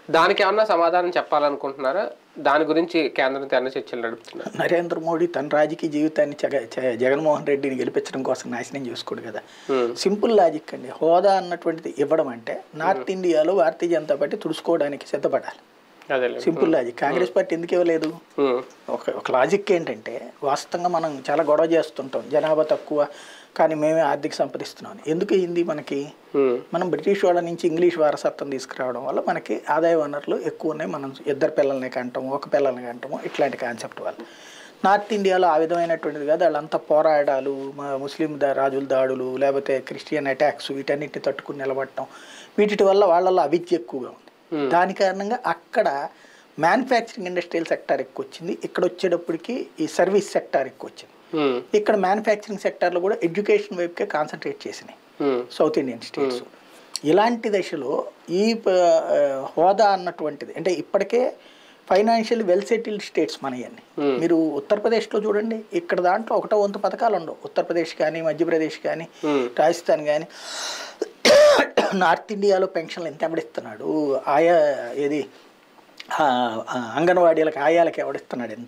దానికి ఏమన్నా సమాధానం చెప్పాలనుకుంటున్నారా? దాని గురించి కేంద్రంతో ఏమైనా చర్చలు నడుపుతున్నారు? నరేంద్ర మోడీ తన రాజకీయ జీవితాన్ని జగన్మోహన్ రెడ్డిని గెలిపించడం కోసం నాశనం చేసుకోడు కదా. సింపుల్ లాజిక్ అండి. హోదా అన్నటువంటిది ఇవ్వడం అంటే నార్త్ ఇండియాలో భారతీయ జనతా పార్టీ తుడుచుకోవడానికి సిద్ధపడాలి. Simple logic. కాంగ్రెస్ పార్టీ ఎందుకు ఇవ్వలేదు? ఒక లాజిక్ ఏంటంటే, వాస్తవంగా మనం చాలా గొడవ చేస్తుంటాం, జనాభా తక్కువ కానీ మేమే ఆర్థిక సంపదిస్తున్నాం. ఎందుకు అయింది మనకి? మనం బ్రిటిష్ వాళ్ళ నుంచి ఇంగ్లీష్ వారసత్వం తీసుకురావడం వల్ల మనకి ఆదాయ వనరులు ఎక్కువ ఉన్నాయి. మనం ఇద్దరు పిల్లల్ని కంటాము, ఒక పిల్లల్ని కంటాము, ఇట్లాంటి కాన్సెప్ట్ వల్ల. నార్త్ ఇండియాలో ఆ విధమైనటువంటిది కాదు. వాళ్ళంతా పోరాడాలు, ముస్లిం రాజుల దాడులు, లేకపోతే క్రిస్టియన్ అటాక్స్, వీటన్నిటిని తట్టుకుని నిలబడటం, వీటి వల్ల వాళ్ళలో అవిద్య ఎక్కువగా ఉంది. దాని కారణంగా అక్కడ మ్యానుఫ్యాక్చరింగ్ ఇండస్ట్రియల్ సెక్టార్ ఎక్కువ వచ్చింది. ఇక్కడ వచ్చేటప్పటికి ఈ సర్వీస్ సెక్టార్ ఎక్కువ వచ్చింది. ఇక్కడ మ్యానుఫ్యాక్చరింగ్ సెక్టార్లో కూడా ఎడ్యుకేషన్ వైపుకే కాన్సన్ట్రేట్ చేసినాయి సౌత్ ఇండియన్ స్టేట్స్. ఇలాంటి దశలో ఈ హోదా అన్నటువంటిది అంటే ఇప్పటికే ఫైనాన్షియల్ వెల్ సెటిల్డ్ స్టేట్స్ మనయన్ని. మీరు ఉత్తరప్రదేశ్లో చూడండి, ఇక్కడ దాంట్లో 1వ వంతు పథకాలు ఉండవు. ఉత్తరప్రదేశ్ కానీ, మధ్యప్రదేశ్ కానీ, రాజస్థాన్ కానీ. నార్త్ ఇండియాలో పెన్షన్లు ఎంత ఎవడిస్తున్నాడు? ఆయా ఏది అంగన్వాడీలకు, ఆయాలకు ఎవడిస్తున్నాడు?